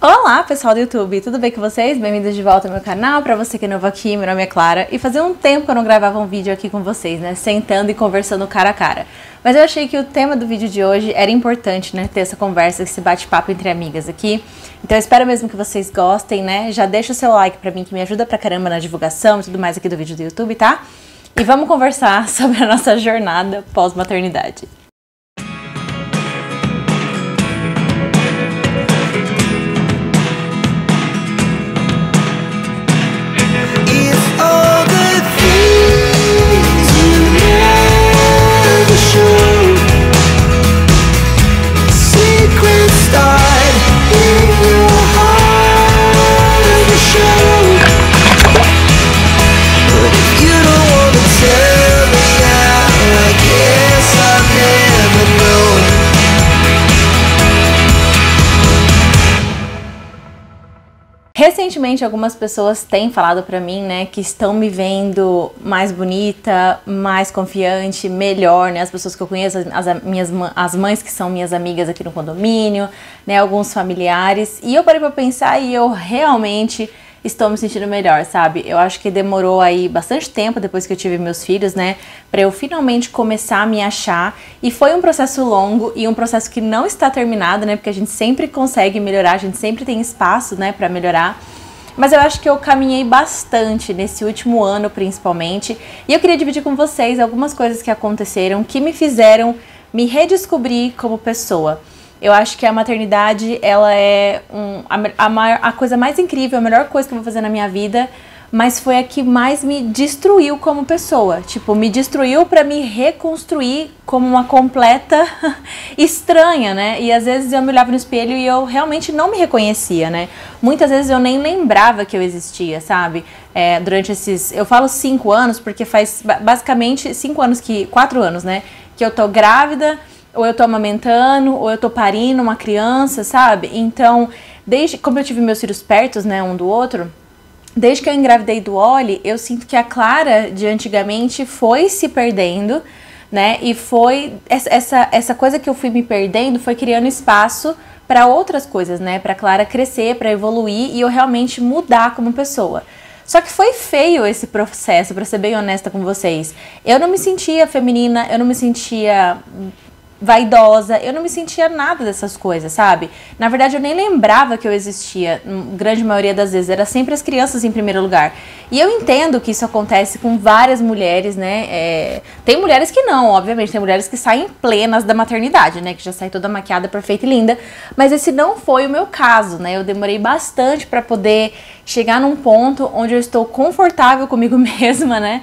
Olá pessoal do YouTube, tudo bem com vocês? Bem-vindos de volta ao meu canal. Pra você que é novo aqui, meu nome é Clara e fazia um tempo que eu não gravava um vídeo aqui com vocês, né? Sentando e conversando cara a cara. Mas eu achei que o tema do vídeo de hoje era importante, né? Ter essa conversa, esse bate-papo entre amigas aqui. Então eu espero mesmo que vocês gostem, né? Já deixa o seu like pra mim, que me ajuda pra caramba na divulgação e tudo mais aqui do vídeo do YouTube, tá? E vamos conversar sobre a nossa jornada pós-maternidade. Recentemente, algumas pessoas têm falado pra mim, né, que estão me vendo mais bonita, mais confiante, melhor, né, as pessoas que eu conheço, as mães que são minhas amigas aqui no condomínio, né, alguns familiares, e eu parei pra pensar e eu realmente estou me sentindo melhor, sabe? Eu acho que demorou aí bastante tempo depois que eu tive meus filhos, né, pra eu finalmente começar a me achar, e foi um processo longo e um processo que não está terminado, né, porque a gente sempre consegue melhorar, a gente sempre tem espaço, né, pra melhorar. Mas eu acho que eu caminhei bastante nesse último ano, principalmente, e eu queria dividir com vocês algumas coisas que aconteceram que me fizeram me redescobrir como pessoa. Eu acho que a maternidade, ela é a coisa mais incrível, a melhor coisa que eu vou fazer na minha vida, mas foi a que mais me destruiu como pessoa. Tipo, me destruiu pra me reconstruir como uma completa estranha, né? E às vezes eu me olhava no espelho e eu realmente não me reconhecia, né? Muitas vezes eu nem lembrava que eu existia, sabe? Durante esses... Eu falo 5 anos porque faz basicamente 4 anos, né? Que eu tô grávida, ou eu tô amamentando, ou eu tô parindo uma criança, sabe? Então, como eu tive meus filhos perto, né, um do outro, desde que eu engravidei do Oli, eu sinto que a Clara de antigamente foi se perdendo, né? E foi essa coisa que eu fui me perdendo foi criando espaço para outras coisas, né? Pra Clara crescer, pra evoluir e eu realmente mudar como pessoa. Só que foi feio esse processo, pra ser bem honesta com vocês. Eu não me sentia feminina, eu não me sentia vaidosa, eu não me sentia nada dessas coisas, sabe? Na verdade, eu nem lembrava que eu existia, grande maioria das vezes, era sempre as crianças em primeiro lugar. E eu entendo que isso acontece com várias mulheres, né? Tem mulheres que não, obviamente, tem mulheres que saem plenas da maternidade, né? Que já sai toda maquiada, perfeita e linda, mas esse não foi o meu caso, né? Eu demorei bastante pra chegar num ponto onde eu estou confortável comigo mesma, né?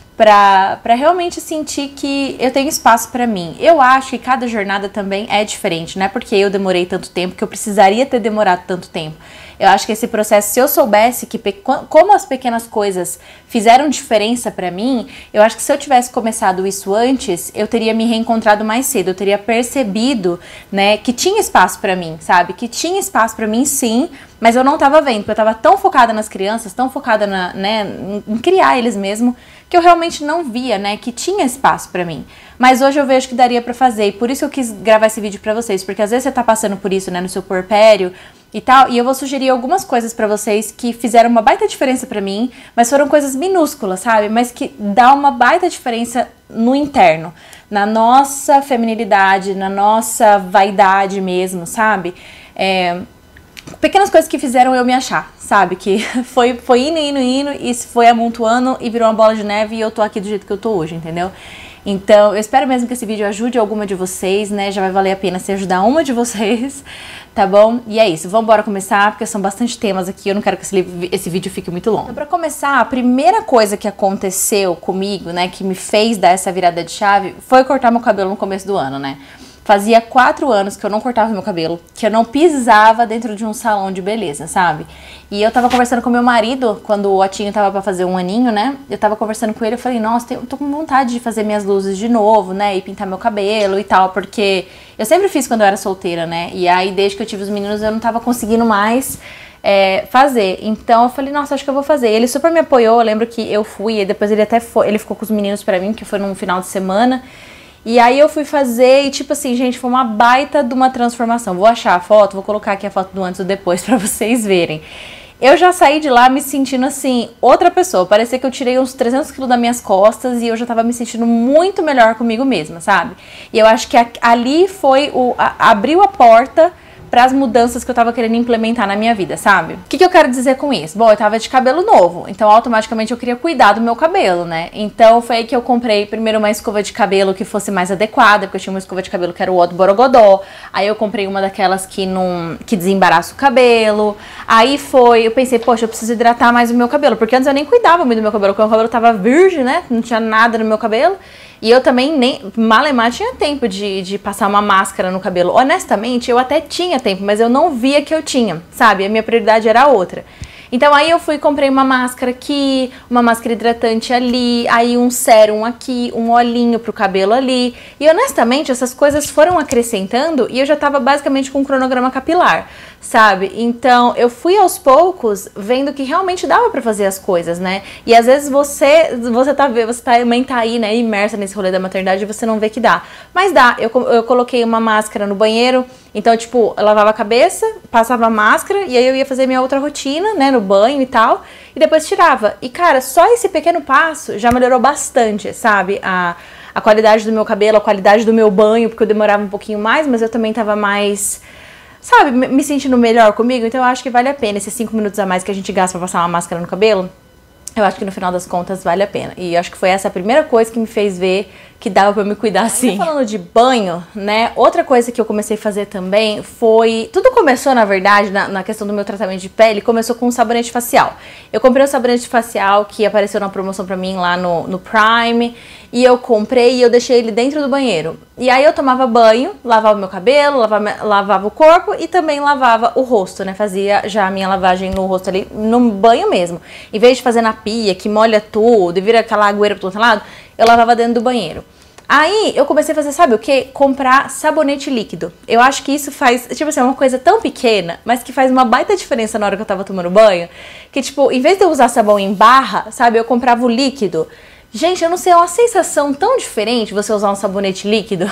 Pra realmente sentir que eu tenho espaço pra mim. Eu acho que cada jornada também é diferente, não é porque eu demorei tanto tempo que eu precisaria ter demorado tanto tempo. Eu acho que esse processo, se eu soubesse como as pequenas coisas fizeram diferença pra mim, eu acho que se eu tivesse começado isso antes, eu teria me reencontrado mais cedo, eu teria percebido, né, que tinha espaço pra mim, sabe? Que tinha espaço pra mim sim, mas eu não tava vendo, porque eu tava tão focada nas crianças, tão focada em criar eles mesmo, que eu realmente não via, né, que tinha espaço pra mim. Mas hoje eu vejo que daria pra fazer, e por isso eu quis gravar esse vídeo pra vocês, porque às vezes você tá passando por isso, né, no seu puerpério e tal, e eu vou sugerir algumas coisas pra vocês que fizeram uma baita diferença pra mim, mas foram coisas minúsculas, sabe, mas que dá uma baita diferença no interno, na nossa feminilidade, na nossa vaidade mesmo, sabe? Pequenas coisas que fizeram eu me achar, sabe? Que foi indo, e foi amontoando e virou uma bola de neve e eu tô aqui do jeito que eu tô hoje, entendeu? Então, eu espero mesmo que esse vídeo ajude alguma de vocês, né? Já vai valer a pena se ajudar uma de vocês, tá bom? E é isso, vamos embora começar, porque são bastante temas aqui, eu não quero que esse vídeo fique muito longo. Então, pra começar, a primeira coisa que aconteceu comigo, né, que me fez dar essa virada de chave, foi cortar meu cabelo no começo do ano, né? Fazia 4 anos que eu não cortava meu cabelo, que eu não pisava dentro de um salão de beleza, sabe? E eu tava conversando com meu marido, quando o Otinho tava pra fazer 1 aninho, né? Eu tava conversando com ele, eu falei, nossa, eu tô com vontade de fazer minhas luzes de novo, né? E pintar meu cabelo e tal, porque eu sempre fiz quando eu era solteira, né? E aí, desde que eu tive os meninos, eu não tava conseguindo mais fazer. Então eu falei, nossa, acho que eu vou fazer. Ele super me apoiou, eu lembro que eu fui, e depois ele ficou com os meninos pra mim, que foi num final de semana. E aí eu fui fazer e tipo assim, gente, foi uma baita de uma transformação. Vou achar a foto, vou colocar aqui a foto do antes e do depois pra vocês verem. Eu já saí de lá me sentindo assim, outra pessoa. Parecia que eu tirei uns 300 quilos das minhas costas e eu já tava me sentindo muito melhor comigo mesma, sabe? E eu acho que ali foi abriu a porta para as mudanças que eu tava querendo implementar na minha vida, sabe? O que eu quero dizer com isso? Bom, eu tava de cabelo novo, então automaticamente eu queria cuidar do meu cabelo, né? Então foi aí que eu comprei primeiro uma escova de cabelo que fosse mais adequada, porque eu tinha uma escova de cabelo que era o Odo Borogodó. Aí eu comprei uma daquelas que desembaraça o cabelo. Aí eu pensei, poxa, eu preciso hidratar mais o meu cabelo, porque antes eu nem cuidava muito do meu cabelo, porque o meu cabelo tava virgem, né? Não tinha nada no meu cabelo. E eu também nem malemar tinha tempo de passar uma máscara no cabelo. Honestamente, eu até tinha tempo, mas eu não via que eu tinha, sabe? A minha prioridade era outra. Então aí eu fui e comprei uma máscara aqui, uma máscara hidratante ali, aí um sérum aqui, um olhinho pro cabelo ali. E honestamente, essas coisas foram acrescentando e eu já tava basicamente com um cronograma capilar, sabe? Então eu fui aos poucos vendo que realmente dava pra fazer as coisas, né? E às vezes você também tá aí, né, imersa nesse rolê da maternidade e você não vê que dá. Mas dá, eu coloquei uma máscara no banheiro, então tipo, eu lavava a cabeça, passava a máscara e aí eu ia fazer minha outra rotina, né, no banho e tal, e depois tirava. E cara, só esse pequeno passo já melhorou bastante, sabe? A qualidade do meu cabelo, a qualidade do meu banho, porque eu demorava um pouquinho mais, mas eu também tava mais, sabe, me sentindo melhor comigo. Então eu acho que vale a pena esses 5 minutos a mais que a gente gasta pra passar uma máscara no cabelo. Eu acho que no final das contas vale a pena. E acho que foi essa a primeira coisa que me fez ver que dava pra eu me cuidar assim. Falando de banho, né? Outra coisa que eu comecei a fazer também foi... Tudo começou, na verdade, na questão do meu tratamento de pele, começou com um sabonete facial. Eu comprei um sabonete facial que apareceu na promoção pra mim lá no Prime. E eu comprei e eu deixei ele dentro do banheiro. E aí eu tomava banho, lavava meu cabelo, lavava o corpo e também lavava o rosto, né? Fazia já a minha lavagem no rosto ali, no banho mesmo. Em vez de fazer na pia, que molha tudo e vira aquela agueira pro outro lado, eu lavava dentro do banheiro. Aí eu comecei a fazer, sabe o que? Comprar sabonete líquido. Eu acho que isso faz, tipo assim, uma coisa tão pequena, mas que faz uma baita diferença na hora que eu tava tomando banho. Que tipo, em vez de eu usar sabão em barra, sabe? Eu comprava o líquido. Gente, eu não sei, é uma sensação tão diferente você usar um sabonete líquido.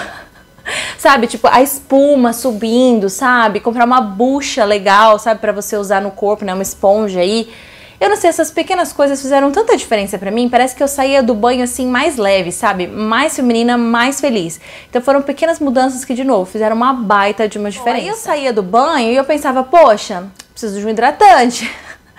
Sabe, tipo, a espuma subindo, sabe? Comprar uma bucha legal, sabe? Pra você usar no corpo, né? Uma esponja aí. Eu não sei, essas pequenas coisas fizeram tanta diferença pra mim. Parece que eu saía do banho, assim, mais leve, sabe? Mais feminina, mais feliz. Então foram pequenas mudanças que, de novo, fizeram uma baita de uma diferença. Aí eu saía do banho e eu pensava, poxa, preciso de um hidratante.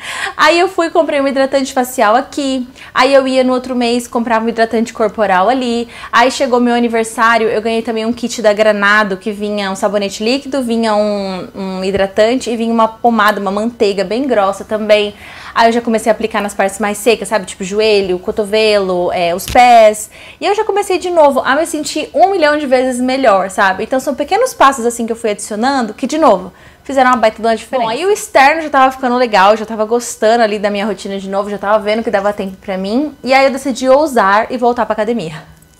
Aí eu fui e comprei um hidratante facial aqui. Aí eu ia no outro mês, comprava um hidratante corporal ali. Aí chegou meu aniversário, eu ganhei também um kit da Granado, que vinha um sabonete líquido, vinha um hidratante e vinha uma pomada, uma manteiga bem grossa também. Aí eu já comecei a aplicar nas partes mais secas, sabe? Tipo joelho, cotovelo, os pés. E eu já comecei de novo a me sentir 1 milhão de vezes melhor, sabe? Então são pequenos passos assim que eu fui adicionando que, de novo, fizeram uma baita de uma diferença. Bom, aí o externo já tava ficando legal, já tava gostando ali da minha rotina de novo, já tava vendo que dava tempo pra mim. E aí eu decidi ousar e voltar pra academia.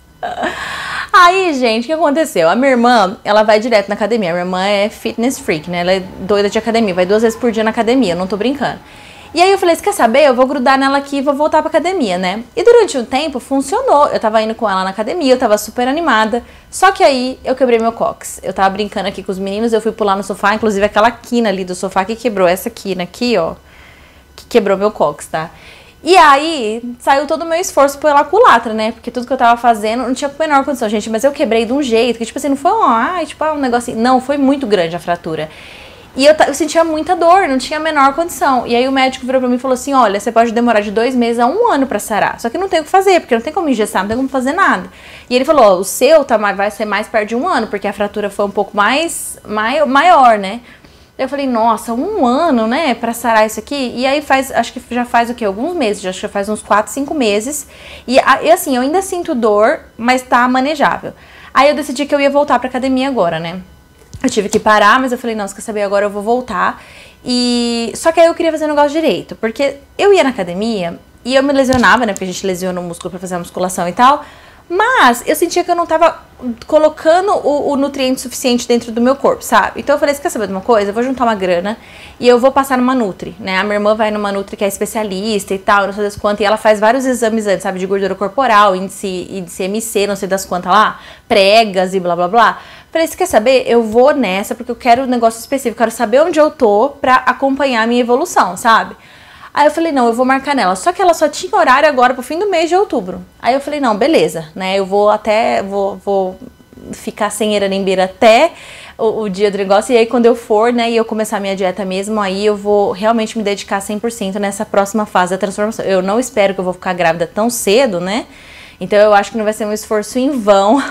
Aí, gente, o que aconteceu? A minha irmã, ela vai direto na academia. A minha irmã é fitness freak, né? Ela é doida de academia, vai 2 vezes por dia na academia, eu não tô brincando. E aí eu falei, você quer saber? Eu vou grudar nela aqui e vou voltar pra academia, né? E durante um tempo funcionou. Eu tava indo com ela na academia, eu tava super animada. Só que aí eu quebrei meu cóccix. Eu tava brincando aqui com os meninos, eu fui pular no sofá, inclusive aquela quina ali do sofá que quebrou. Essa quina aqui, ó, que quebrou meu cóccix, tá? E aí saiu todo o meu esforço pela culatra, né? Porque tudo que eu tava fazendo não tinha a menor condição, gente. Mas eu quebrei de um jeito que, tipo assim, não foi um negocinho. Não, foi muito grande a fratura. E eu sentia muita dor, não tinha a menor condição. E aí o médico virou pra mim e falou assim, olha, você pode demorar de 2 meses a 1 ano pra sarar. Só que não tem o que fazer, porque não tem como engessar, não tem como fazer nada. E ele falou, ó, o seu vai ser mais perto de 1 ano, porque a fratura foi um pouco maior, né? Eu falei, nossa, 1 ano, né, pra sarar isso aqui? E aí acho que já faz o quê? Alguns meses, acho que já faz uns 4, 5 meses. E assim, eu ainda sinto dor, mas tá manejável. Aí eu decidi que eu ia voltar pra academia agora, né? Eu tive que parar, mas eu falei, não, você quer saber, agora eu vou voltar. Só que aí eu queria fazer o negócio direito, porque eu ia na academia e eu me lesionava, né, porque a gente lesiona o músculo pra fazer a musculação e tal, Mas eu sentia que eu não tava colocando o nutriente suficiente dentro do meu corpo, sabe? Então eu falei, você quer saber de uma coisa? Eu vou juntar uma grana e eu vou passar numa Nutri, né? A minha irmã vai numa Nutri que é especialista e tal, não sei das quantas, e ela faz vários exames antes, sabe? De gordura corporal, índice MC, não sei das quantas lá, pregas e blá blá blá. Falei, você quer saber? Eu vou nessa porque eu quero um negócio específico, quero saber onde eu tô pra acompanhar a minha evolução, sabe? Aí eu falei, não, eu vou marcar nela. Só que ela só tinha horário agora pro fim do mês de outubro. Aí eu falei, não, beleza, né? Eu vou ficar sem Eranimbeira até o dia do negócio. E aí quando eu for, né, e eu começar a minha dieta mesmo, aí eu vou realmente me dedicar 100% nessa próxima fase da transformação. Eu não espero que eu vou ficar grávida tão cedo, né? Então eu acho que não vai ser um esforço em vão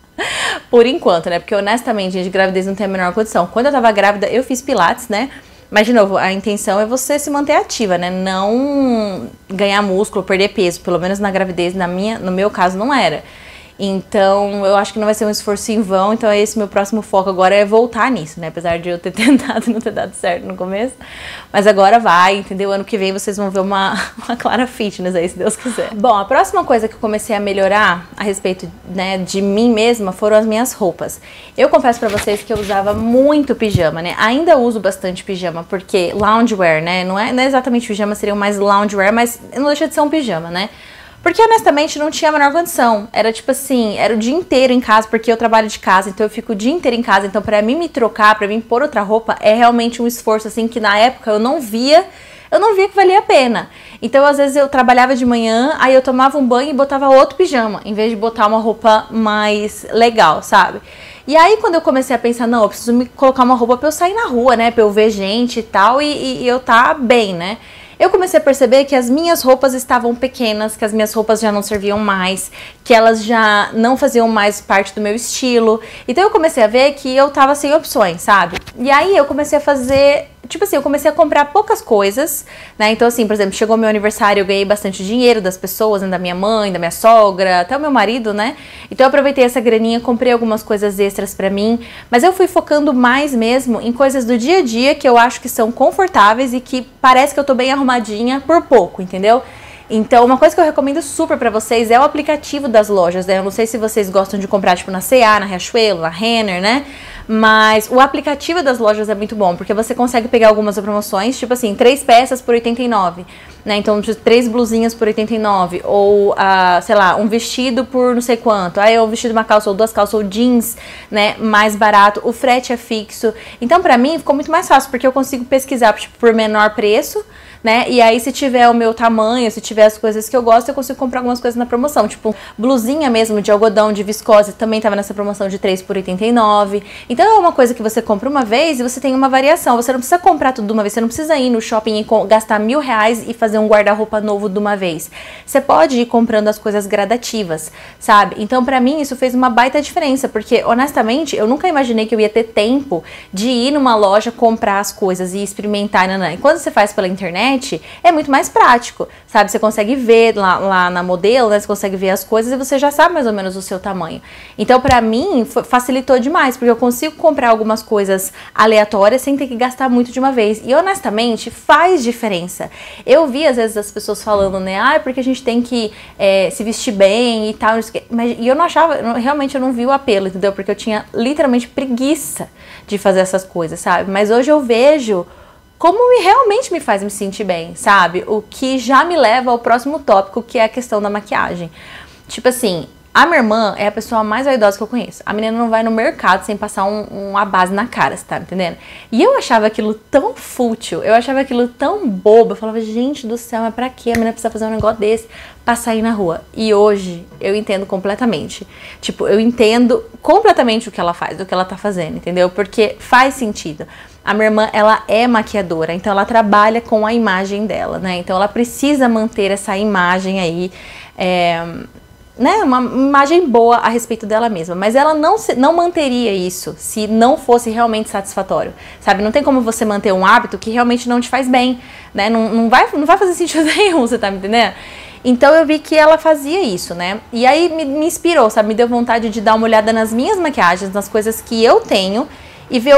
por enquanto, né? Porque honestamente, gente, gravidez não tem a menor condição. Quando eu tava grávida, eu fiz pilates, né? Mas, de novo, a intenção é você se manter ativa, né? Não ganhar músculo, perder peso. Pelo menos na gravidez, no meu caso, não era. Então, eu acho que não vai ser um esforço em vão. Então, esse meu próximo foco agora é voltar nisso, né? Apesar de eu ter tentado e não ter dado certo no começo. Mas agora vai, entendeu? Ano que vem vocês vão ver uma Clara Fitness aí, se Deus quiser. Bom, a próxima coisa que eu comecei a melhorar a respeito, né, de mim mesma foram as minhas roupas. Eu confesso pra vocês que eu usava muito pijama, né? Ainda uso bastante pijama, porque loungewear, né? Não é exatamente pijama, seriam mais loungewear, mas não deixa de ser um pijama, né? Porque, honestamente, não tinha a menor condição. Era tipo assim, era o dia inteiro em casa, porque eu trabalho de casa, então eu fico o dia inteiro em casa. Então, pra mim me trocar, pra mim pôr outra roupa, é realmente um esforço, assim, que na época eu não via que valia a pena. Então, às vezes, eu trabalhava de manhã, aí eu tomava um banho e botava outro pijama, em vez de botar uma roupa mais legal, sabe? E aí, quando eu comecei a pensar, não, eu preciso me colocar uma roupa pra eu sair na rua, né? Pra eu ver gente e tal, e eu tá bem, né? Eu comecei a perceber que as minhas roupas estavam pequenas, que as minhas roupas já não serviam mais, que elas já não faziam mais parte do meu estilo. Então eu comecei a ver que eu tava sem opções, sabe? E aí eu comecei a fazer, tipo assim, eu comecei a comprar poucas coisas, né? Então assim, por exemplo, chegou meu aniversário, eu ganhei bastante dinheiro das pessoas, né? Da minha mãe, da minha sogra, até o meu marido, né? Então eu aproveitei essa graninha, comprei algumas coisas extras pra mim, mas eu fui focando mais mesmo em coisas do dia a dia que eu acho que são confortáveis e que parece que eu tô bem arrumadinha por pouco, entendeu? Então, uma coisa que eu recomendo super pra vocês é o aplicativo das lojas, né? Eu não sei se vocês gostam de comprar, tipo, na C&A, na Riachuelo, na Renner, né? Mas o aplicativo das lojas é muito bom, porque você consegue pegar algumas promoções, tipo assim, 3 peças por 89, né? Então, 3 blusinhas por 89, ou, sei lá, um vestido por não sei quanto. Aí, um vestido, uma calça, ou 2 calças, ou jeans, né? Mais barato, o frete é fixo. Então, pra mim, ficou muito mais fácil, porque eu consigo pesquisar, tipo, por menor preço, né? E aí, se tiver o meu tamanho, se tiver as coisas que eu gosto, eu consigo comprar algumas coisas na promoção. Tipo, blusinha mesmo de algodão, de viscose, também tava nessa promoção de 3 por 89. Então, é uma coisa que você compra uma vez e você tem uma variação. Você não precisa comprar tudo de uma vez. Você não precisa ir no shopping e gastar R$1.000 e fazer um guarda-roupa novo de uma vez. Você pode ir comprando as coisas gradativas, sabe? Então, pra mim, isso fez uma baita diferença. Porque, honestamente, eu nunca imaginei que eu ia ter tempo de ir numa loja, comprar as coisas e experimentar. E quando você faz pela internet, é muito mais prático, sabe? Você consegue ver lá na modelo, né? Você consegue ver as coisas e você já sabe mais ou menos o seu tamanho. Então, pra mim, facilitou demais, porque eu consigo comprar algumas coisas aleatórias sem ter que gastar muito de uma vez. E, honestamente, faz diferença. Eu vi, às vezes, as pessoas falando, né? Ah, porque a gente tem que se vestir bem e tal. E eu não achava, realmente eu não vi o apelo, entendeu? Porque eu tinha literalmente preguiça de fazer essas coisas, sabe? Mas hoje eu vejo como realmente me faz me sentir bem, sabe? O que já me leva ao próximo tópico, que é a questão da maquiagem. Tipo assim, a minha irmã é a pessoa mais vaidosa que eu conheço. A menina não vai no mercado sem passar uma base na cara, você tá entendendo? E eu achava aquilo tão fútil, eu achava aquilo tão bobo. Eu falava, gente do céu, mas pra que a menina precisa fazer um negócio desse pra sair na rua? E hoje eu entendo completamente. Tipo, eu entendo completamente o que ela faz, o que ela tá fazendo, entendeu? Porque faz sentido. A minha irmã, ela é maquiadora, então ela trabalha com a imagem dela, né? Então ela precisa manter essa imagem aí, né? Uma imagem boa a respeito dela mesma. Mas ela não manteria isso se não fosse realmente satisfatório, sabe? Não tem como você manter um hábito que realmente não te faz bem, né? Não vai fazer sentido nenhum, você tá me entendendo? Então eu vi que ela fazia isso, né? E aí me inspirou, sabe? Me deu vontade de dar uma olhada nas minhas maquiagens, nas coisas que eu tenho e ver o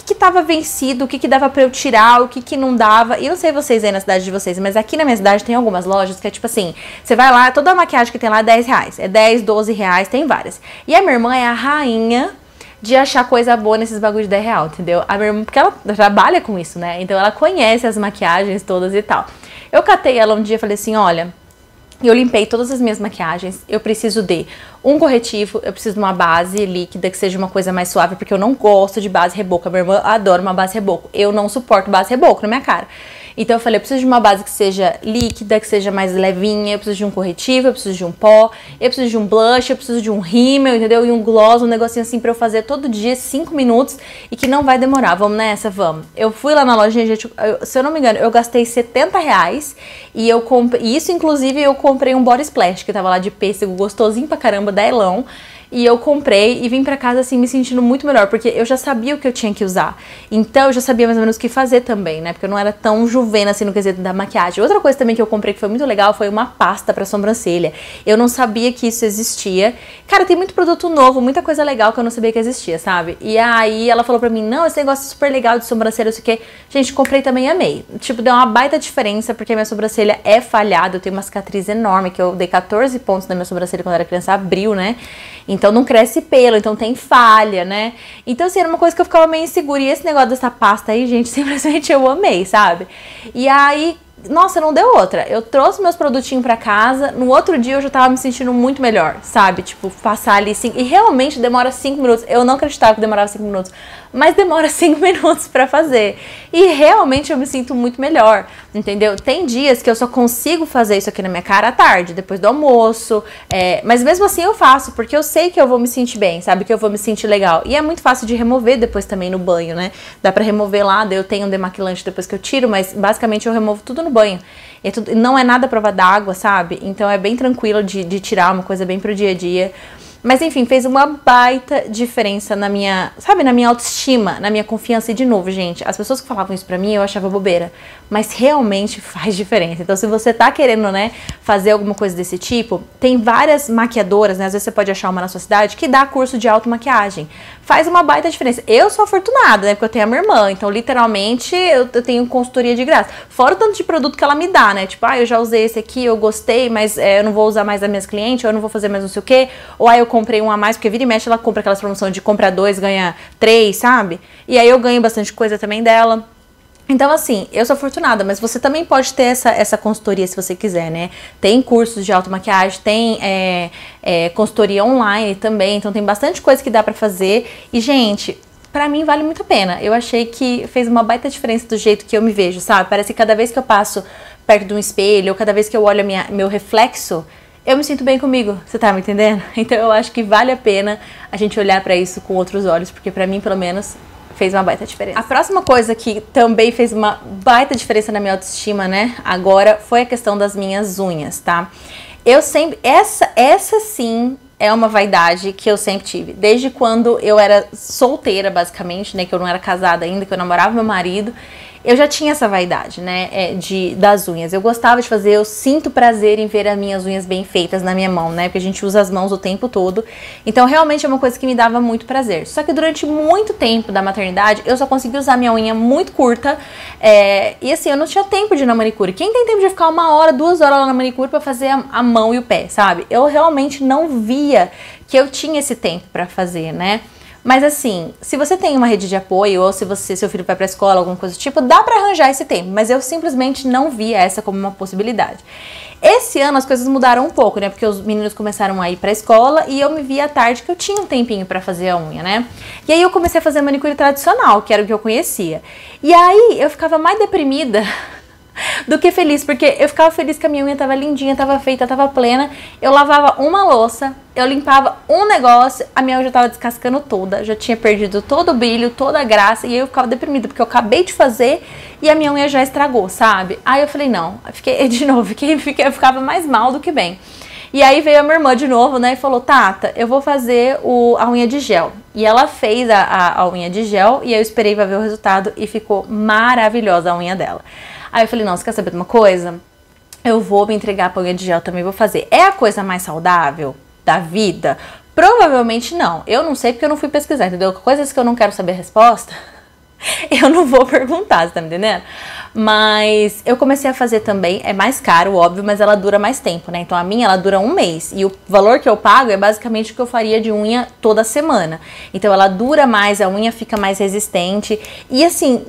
que tava vencido, o que dava pra eu tirar, o que não dava. E eu não sei vocês aí na cidade de vocês, mas aqui na minha cidade tem algumas lojas que é tipo assim, você vai lá, toda a maquiagem que tem lá é 10 reais. É 10, 12 reais, tem várias. E a minha irmã é a rainha de achar coisa boa nesses bagulho de 10 real, entendeu? A minha irmã, porque ela trabalha com isso, né? Então ela conhece as maquiagens todas e tal. Eu catei ela um dia e falei assim, olha, eu limpei todas as minhas maquiagens, eu preciso de um corretivo, eu preciso de uma base líquida que seja uma coisa mais suave, porque eu não gosto de base reboco. A minha irmã adora uma base reboco, eu não suporto base reboco na minha cara. Então eu falei, eu preciso de uma base que seja líquida, que seja mais levinha, eu preciso de um corretivo, eu preciso de um pó, eu preciso de um blush, eu preciso de um rímel, entendeu? E um gloss, um negocinho assim pra eu fazer todo dia, 5 minutos, e que não vai demorar. Vamos nessa? Vamos. Eu fui lá na lojinha, gente, se eu não me engano, eu gastei 70 reais, e eu comprei, isso inclusive eu comprei um body splash, que tava lá de pêssego, gostosinho pra caramba, da Elão. E eu comprei e vim pra casa assim me sentindo muito melhor, porque eu já sabia o que eu tinha que usar. Então eu já sabia mais ou menos o que fazer também, né? Porque eu não era tão juvena assim no quesito da maquiagem. Outra coisa também que eu comprei que foi muito legal foi uma pasta pra sobrancelha. Eu não sabia que isso existia. Cara, tem muito produto novo, muita coisa legal que eu não sabia que existia, sabe? E aí ela falou pra mim, não, esse negócio é super legal de sobrancelha, não sei o que. Gente, comprei também e amei. Tipo, deu uma baita diferença, porque a minha sobrancelha é falhada. Eu tenho uma cicatriz enorme, que eu dei 14 pontos na minha sobrancelha quando eu era criança, abriu, né? Então não cresce pelo, então tem falha, né? Então assim, era uma coisa que eu ficava meio insegura. E esse negócio dessa pasta aí, gente, simplesmente eu amei, sabe? E aí, nossa, não deu outra. Eu trouxe meus produtinhos pra casa, no outro dia eu já tava me sentindo muito melhor, sabe? Tipo, passar ali 5... E realmente demora 5 minutos. Eu não acreditava que demorava 5 minutos. Mas demora 5 minutos pra fazer. E realmente eu me sinto muito melhor, entendeu? Tem dias que eu só consigo fazer isso aqui na minha cara à tarde, depois do almoço. Mas mesmo assim eu faço, porque eu sei que eu vou me sentir bem, sabe? Que eu vou me sentir legal. E é muito fácil de remover depois também no banho, né? Dá pra remover lá, daí eu tenho um demaquilante depois que eu tiro, mas basicamente eu removo tudo no banho. E não é nada prova d'água, sabe? Então é bem tranquilo de tirar, uma coisa bem pro dia a dia. Mas enfim, fez uma baita diferença na minha, sabe, na minha autoestima, na minha confiança. E de novo, gente, as pessoas que falavam isso pra mim, eu achava bobeira. Mas realmente faz diferença. Então se você tá querendo, né, fazer alguma coisa desse tipo, tem várias maquiadoras, né, às vezes você pode achar uma na sua cidade, que dá curso de automaquiagem. Faz uma baita diferença. Eu sou afortunada, né, porque eu tenho a minha irmã. Então literalmente eu tenho consultoria de graça. Fora o tanto de produto que ela me dá, né, tipo, eu já usei esse aqui, eu gostei, mas eu não vou usar mais das minhas clientes, ou eu não vou fazer mais não sei o quê. Ou aí eu comprei um a mais, porque vira e mexe ela compra aquelas promoções de compra 2, ganha 3, sabe? E aí eu ganho bastante coisa também dela. Então assim, eu sou afortunada, mas você também pode ter essa consultoria se você quiser, né? Tem cursos de automaquiagem, tem consultoria online também, então tem bastante coisa que dá pra fazer. E gente, pra mim vale muito a pena. Eu achei que fez uma baita diferença do jeito que eu me vejo, sabe? Parece que cada vez que eu passo perto de um espelho, ou cada vez que eu olho meu reflexo, eu me sinto bem comigo, você tá me entendendo? Então eu acho que vale a pena a gente olhar pra isso com outros olhos, porque pra mim, pelo menos, fez uma baita diferença. A próxima coisa que também fez uma baita diferença na minha autoestima, né, agora, foi a questão das minhas unhas, tá? Eu sempre... Essa sim é uma vaidade que eu sempre tive. Desde quando eu era solteira, basicamente, né, que eu não era casada ainda, que eu namorava meu marido, eu já tinha essa vaidade, né, das unhas. Eu gostava de fazer, eu sinto prazer em ver as minhas unhas bem feitas na minha mão, né, porque a gente usa as mãos o tempo todo. Então, realmente é uma coisa que me dava muito prazer. Só que durante muito tempo da maternidade, eu só conseguia usar minha unha muito curta. E assim, eu não tinha tempo de ir na manicure. Quem tem tempo de ficar 1 hora, 2 horas lá na manicure pra fazer a mão e o pé, sabe? Eu realmente não via que eu tinha esse tempo pra fazer, né? Mas assim, se você tem uma rede de apoio, ou se seu filho vai pra escola, alguma coisa do tipo, dá pra arranjar esse tempo, mas eu simplesmente não via essa como uma possibilidade. Esse ano as coisas mudaram um pouco, né, porque os meninos começaram a ir pra escola e eu me via à tarde que eu tinha um tempinho pra fazer a unha, né. E aí eu comecei a fazer manicure tradicional, que era o que eu conhecia. E aí eu ficava mais deprimida do que feliz, porque eu ficava feliz que a minha unha tava lindinha, tava feita, tava plena. Eu lavava uma louça, eu limpava um negócio, a minha unha já tava descascando toda, já tinha perdido todo o brilho, toda a graça, e aí eu ficava deprimida, porque eu acabei de fazer e a minha unha já estragou, sabe? Aí eu falei, não, eu ficava mais mal do que bem. E aí veio a minha irmã de novo, né, e falou, Tata, eu vou fazer a unha de gel. E ela fez a unha de gel, e eu esperei pra ver o resultado, e ficou maravilhosa a unha dela. Aí eu falei, não, você quer saber de uma coisa? Eu vou me entregar pra unha de gel, também vou fazer. É a coisa mais saudável da vida? Provavelmente não. Eu não sei porque eu não fui pesquisar, entendeu? Coisas que eu não quero saber a resposta, eu não vou perguntar, você tá me entendendo? Mas eu comecei a fazer também, é mais caro, óbvio, mas ela dura mais tempo, né? Então a minha, ela dura um mês. E o valor que eu pago é basicamente o que eu faria de unha toda semana. Então ela dura mais, a unha fica mais resistente. E assim,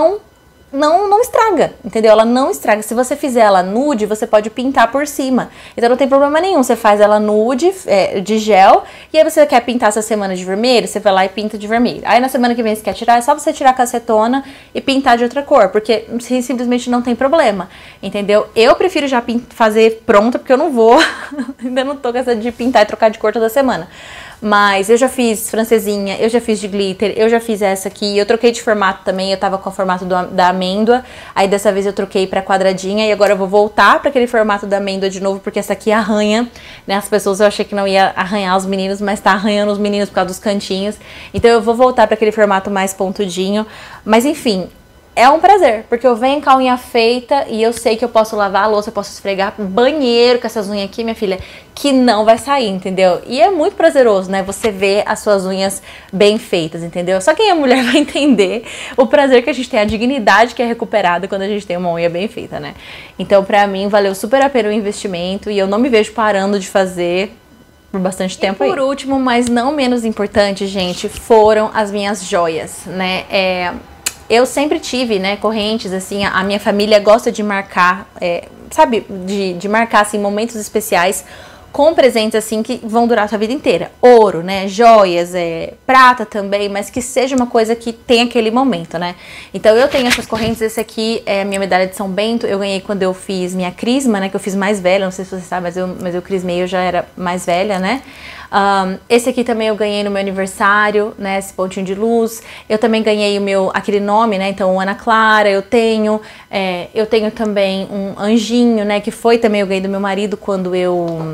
não estraga, entendeu? Ela não estraga. Se você fizer ela nude, você pode pintar por cima. Então não tem problema nenhum. Você faz ela nude, de gel, e aí você quer pintar essa semana de vermelho, você vai lá e pinta de vermelho. Aí na semana que vem você quer tirar, é só você tirar com acetona e pintar de outra cor, porque simplesmente não tem problema, entendeu? Eu prefiro já fazer pronta, porque eu não vou, ainda não tô com essa de pintar e trocar de cor toda semana. Mas eu já fiz francesinha, eu já fiz de glitter, eu já fiz essa aqui. Eu troquei de formato também, eu tava com o formato da amêndoa. Aí dessa vez eu troquei pra quadradinha e agora eu vou voltar pra aquele formato da amêndoa de novo, porque essa aqui arranha, né? As pessoas, eu achei que não ia arranhar os meninos, mas tá arranhando os meninos por causa dos cantinhos. Então eu vou voltar pra aquele formato mais pontudinho. Mas enfim, é um prazer, porque eu venho com a unha feita e eu sei que eu posso lavar a louça, eu posso esfregar banheiro com essas unhas aqui, minha filha, que não vai sair, entendeu? E é muito prazeroso, né, você ver as suas unhas bem feitas, entendeu? Só quem é mulher vai entender o prazer que a gente tem, a dignidade que é recuperada quando a gente tem uma unha bem feita, né? Então, pra mim, valeu super a pena o investimento e eu não me vejo parando de fazer por bastante tempo. E por último, mas não menos importante, gente, foram as minhas joias, né? Eu sempre tive, né, correntes, assim, a minha família gosta de marcar, sabe, de marcar, assim, momentos especiais com presentes, assim, que vão durar a sua vida inteira. Ouro, né, joias, prata também, mas que seja uma coisa que tenha aquele momento, né. Então eu tenho essas correntes, esse aqui é a minha medalha de São Bento, eu ganhei quando eu fiz minha crisma, né, que eu fiz mais velha, não sei se você sabe, mas eu crismei, eu já era mais velha, né. Esse aqui também eu ganhei no meu aniversário, né, esse pontinho de luz. Eu também ganhei aquele nome, né, então Ana Clara, eu tenho também um anjinho, né, que foi também eu ganhei do meu marido quando eu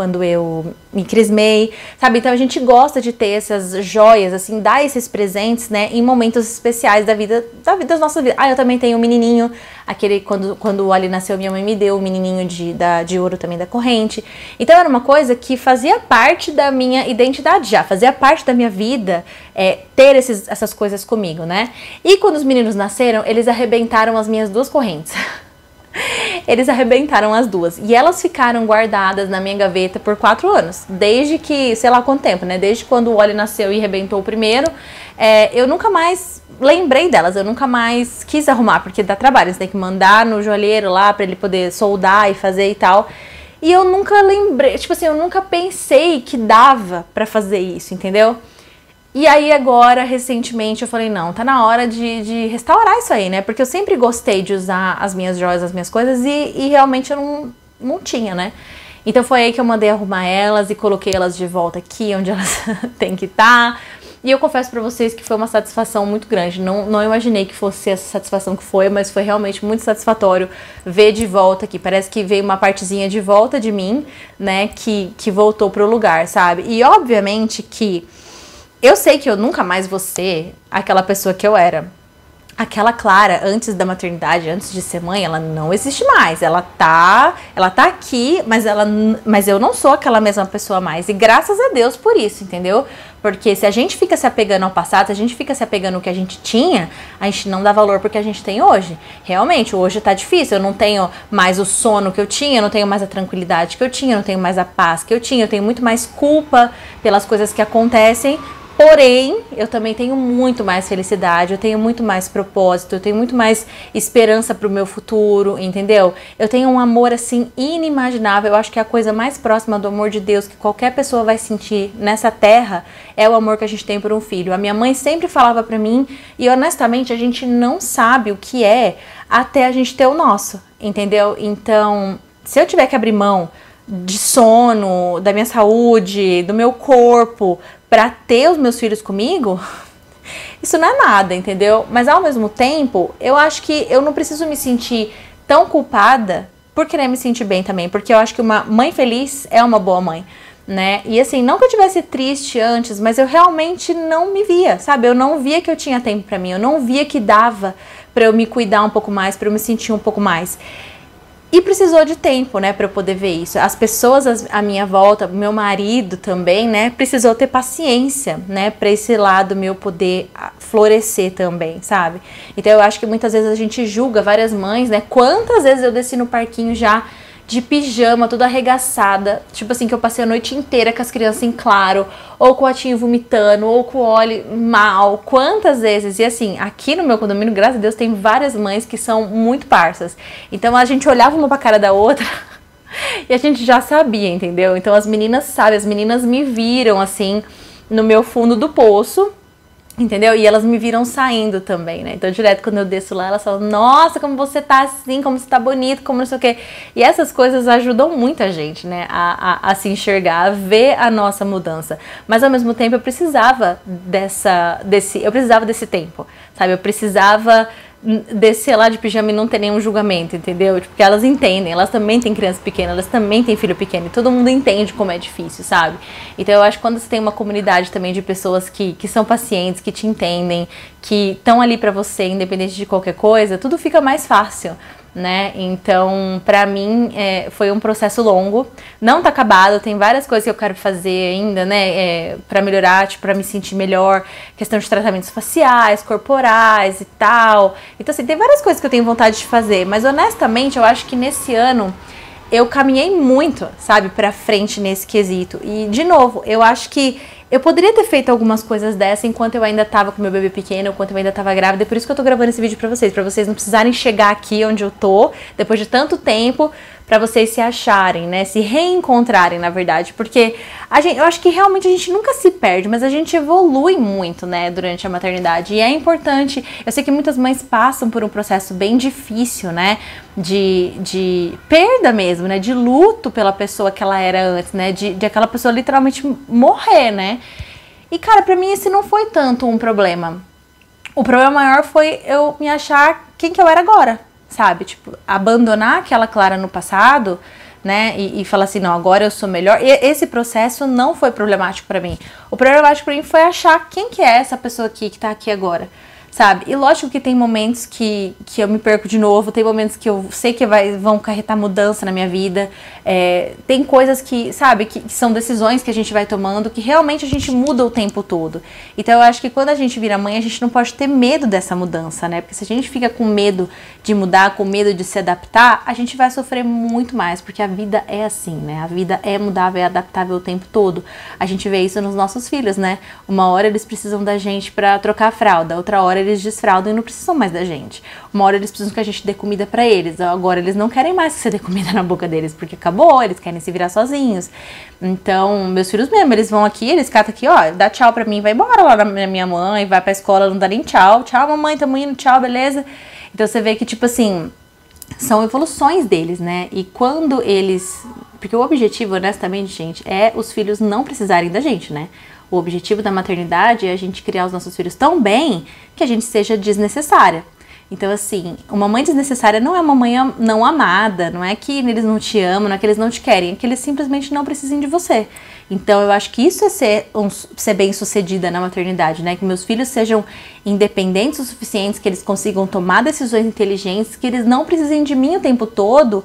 me crismei, sabe? Então a gente gosta de ter essas joias, assim, dar esses presentes, né, em momentos especiais da vida das nossas vidas. Eu também tenho um menininho, aquele, quando o Ali nasceu, minha mãe me deu um menininho de ouro também da corrente. Então era uma coisa que fazia parte da minha identidade já, fazia parte da minha vida, ter essas coisas comigo, né? E quando os meninos nasceram, eles arrebentaram as minhas duas correntes. Eles arrebentaram as duas. E elas ficaram guardadas na minha gaveta por 4 anos. Desde que, sei lá quanto tempo, né? Desde quando o Oli nasceu e arrebentou o primeiro. Eu nunca mais lembrei delas. Eu nunca mais quis arrumar, porque dá trabalho. Você tem que mandar no joalheiro lá pra ele poder soldar e fazer e tal. E eu nunca lembrei, tipo assim, eu nunca pensei que dava pra fazer isso, entendeu? E aí agora, recentemente, eu falei, não, tá na hora de restaurar isso aí, né? Porque eu sempre gostei de usar as minhas joias, as minhas coisas, e realmente eu não tinha, né? Então foi aí que eu mandei arrumar elas e coloquei elas de volta aqui, onde elas têm que estar. E eu confesso pra vocês que foi uma satisfação muito grande. Não imaginei que fosse essa satisfação que foi, mas foi realmente muito satisfatório ver de volta aqui. Parece que veio uma partezinha de volta de mim, né, que voltou pro lugar, sabe? E obviamente que eu sei que eu nunca mais vou ser aquela pessoa que eu era. Aquela Clara, antes da maternidade, antes de ser mãe, ela não existe mais. Ela tá aqui, mas eu não sou aquela mesma pessoa mais. E graças a Deus por isso, entendeu? Porque se a gente fica se apegando ao passado, se a gente fica se apegando ao que a gente tinha, a gente não dá valor pro que a gente tem hoje. Realmente, hoje tá difícil. Eu não tenho mais o sono que eu tinha, eu não tenho mais a tranquilidade que eu tinha, eu não tenho mais a paz que eu tinha, eu tenho muito mais culpa pelas coisas que acontecem. Porém, eu também tenho muito mais felicidade, eu tenho muito mais propósito, eu tenho muito mais esperança pro meu futuro, entendeu? Eu tenho um amor, assim, inimaginável. Eu acho que é a coisa mais próxima do amor de Deus que qualquer pessoa vai sentir nessa terra é o amor que a gente tem por um filho. A minha mãe sempre falava pra mim, e honestamente a gente não sabe o que é até a gente ter o nosso, entendeu? Então, se eu tiver que abrir mão de sono, da minha saúde, do meu corpo, pra ter os meus filhos comigo, isso não é nada, entendeu? Mas ao mesmo tempo, eu acho que eu não preciso me sentir tão culpada por querer me sentir bem também, porque eu acho que uma mãe feliz é uma boa mãe, né? E assim, não que eu tivesse triste antes, mas eu realmente não me via, sabe? Eu não via que eu tinha tempo pra mim, eu não via que dava pra eu me cuidar um pouco mais, pra eu me sentir um pouco mais. E precisou de tempo, né, para eu poder ver isso. As pessoas à minha volta, meu marido também, né, precisou ter paciência, né, para esse lado meu poder florescer também, sabe? Então eu acho que muitas vezes a gente julga várias mães, né? Quantas vezes eu desci no parquinho já de pijama, toda arregaçada, tipo assim, que eu passei a noite inteira com as crianças em claro, ou com o Atinho vomitando, ou com o Oli mal, quantas vezes, e assim, aqui no meu condomínio, graças a Deus, tem várias mães que são muito parças, então a gente olhava uma pra cara da outra, e a gente já sabia, entendeu? Então as meninas sabem, as meninas me viram, assim, no meu fundo do poço, entendeu? E elas me viram saindo também, né? Então, direto quando eu desço lá, elas falam, nossa, como você tá assim, como você tá bonito, como não sei o quê. E essas coisas ajudam muito a gente, né? A se enxergar, a ver a nossa mudança. Mas, ao mesmo tempo, eu precisava desse tempo, sabe? Eu precisava descer lá de pijama e não ter nenhum julgamento, entendeu? Porque elas entendem, elas também têm criança pequena, elas também têm filho pequeno, e todo mundo entende como é difícil, sabe? Então eu acho que quando você tem uma comunidade também de pessoas que são pacientes, que te entendem, que estão ali pra você, independente de qualquer coisa, tudo fica mais fácil, né? Então, pra mim, foi um processo longo, não tá acabado, tem várias coisas que eu quero fazer ainda, né, pra melhorar, tipo, pra me sentir melhor, questão de tratamentos faciais, corporais e tal. Então, assim, tem várias coisas que eu tenho vontade de fazer, mas honestamente, eu acho que nesse ano eu caminhei muito, sabe, pra frente nesse quesito. E, de novo, eu acho que eu poderia ter feito algumas coisas dessa enquanto eu ainda tava com meu bebê pequeno, enquanto eu ainda tava grávida. É por isso que eu tô gravando esse vídeo pra vocês não precisarem chegar aqui onde eu tô, depois de tanto tempo, pra vocês se acharem, né, se reencontrarem, na verdade. Porque eu acho que realmente a gente nunca se perde, mas a gente evolui muito, né, durante a maternidade. E é importante, eu sei que muitas mães passam por um processo bem difícil, né, de perda mesmo, né, de luto pela pessoa que ela era antes, né, de aquela pessoa literalmente morrer, né. E, cara, pra mim esse não foi tanto um problema. O problema maior foi eu me achar quem que eu era agora, sabe? Tipo, abandonar aquela Clara no passado, né? E falar assim, não, agora eu sou melhor. E esse processo não foi problemático pra mim. O problemático pra mim foi achar quem que é essa pessoa aqui, que tá aqui agora, sabe? E lógico que tem momentos que eu me perco de novo, tem momentos que eu sei que vão acarretar mudança na minha vida, tem coisas que, sabe, que são decisões que a gente vai tomando, que realmente a gente muda o tempo todo. Então eu acho que quando a gente vira mãe, a gente não pode ter medo dessa mudança, né? Porque se a gente fica com medo de mudar, com medo de se adaptar, a gente vai sofrer muito mais, porque a vida é assim, né? A vida é mudável, é adaptável o tempo todo. A gente vê isso nos nossos filhos, né? Uma hora eles precisam da gente pra trocar a fralda, outra hora eles desfraldam e não precisam mais da gente. Uma hora eles precisam que a gente dê comida pra eles. Agora eles não querem mais que você dê comida na boca deles, porque acabou, eles querem se virar sozinhos. Então, meus filhos mesmo, eles vão aqui, eles catam aqui, ó, dá tchau pra mim, vai embora lá na minha mãe, vai pra escola, não dá nem tchau. Tchau, mamãe, tamo indo, tchau, beleza? Então você vê que, tipo assim, são evoluções deles, né? E quando eles... Porque o objetivo, honestamente, gente, é os filhos não precisarem da gente, né? O objetivo da maternidade é a gente criar os nossos filhos tão bem que a gente seja desnecessária. Então, assim, uma mãe desnecessária não é uma mãe não amada, não é que eles não te amam, não é que eles não te querem, é que eles simplesmente não precisam de você. Então, eu acho que isso é ser bem-sucedida na maternidade, né? Que meus filhos sejam independentes o suficiente, que eles consigam tomar decisões inteligentes, que eles não precisem de mim o tempo todo,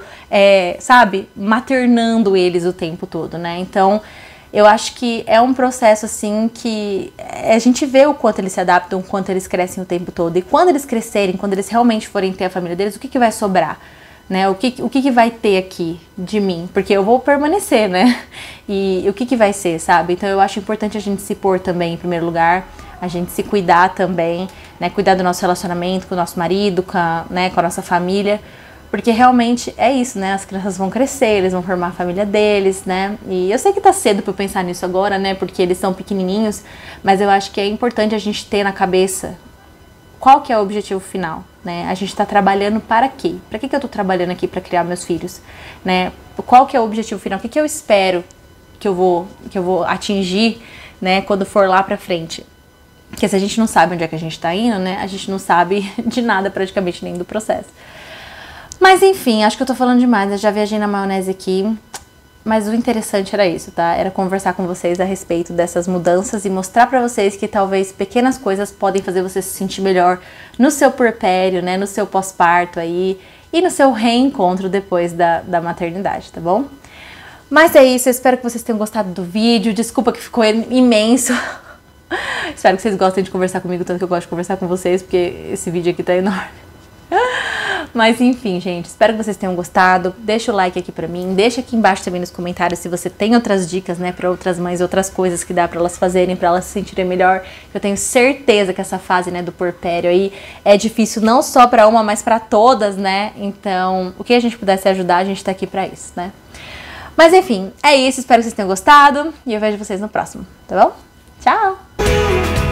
sabe? Maternando eles o tempo todo, né? Então... eu acho que é um processo, assim, que a gente vê o quanto eles se adaptam, o quanto eles crescem o tempo todo. E quando eles crescerem, quando eles realmente forem ter a família deles, o que vai sobrar? Né? O que vai ter aqui de mim? Porque eu vou permanecer, né? E o que vai ser, sabe? Então eu acho importante a gente se pôr também em primeiro lugar, a gente se cuidar também, né? Cuidar do nosso relacionamento com o nosso marido, com a nossa família. Porque realmente é isso, né? As crianças vão crescer, eles vão formar a família deles, né? E eu sei que tá cedo pra eu pensar nisso agora, né? Porque eles são pequenininhos, mas eu acho que é importante a gente ter na cabeça qual que é o objetivo final, né? A gente tá trabalhando para quê? Pra que eu tô trabalhando aqui pra criar meus filhos, né? Qual que é o objetivo final? O que eu espero que eu vou atingir, né? Quando for lá pra frente. Porque se a gente não sabe onde é que a gente tá indo, né? A gente não sabe de nada praticamente, nem do processo. Mas enfim, acho que eu tô falando demais, eu já viajei na maionese aqui. Mas o interessante era isso, tá? Era conversar com vocês a respeito dessas mudanças e mostrar pra vocês que talvez pequenas coisas podem fazer você se sentir melhor no seu puerpério, né? No seu pós-parto aí e no seu reencontro depois da maternidade, tá bom? Mas é isso, eu espero que vocês tenham gostado do vídeo. Desculpa que ficou imenso. Espero que vocês gostem de conversar comigo, tanto que eu gosto de conversar com vocês, porque esse vídeo aqui tá enorme. Mas enfim, gente, espero que vocês tenham gostado. Deixa o like aqui pra mim, deixa aqui embaixo também nos comentários se você tem outras dicas, né, pra outras mães, outras coisas que dá pra elas fazerem, pra elas se sentirem melhor. Eu tenho certeza que essa fase, né, do puerpério aí é difícil não só pra uma, mas pra todas, né? Então, o que a gente pudesse ajudar, a gente tá aqui pra isso, né? Mas enfim, é isso, espero que vocês tenham gostado e eu vejo vocês no próximo, tá bom? Tchau!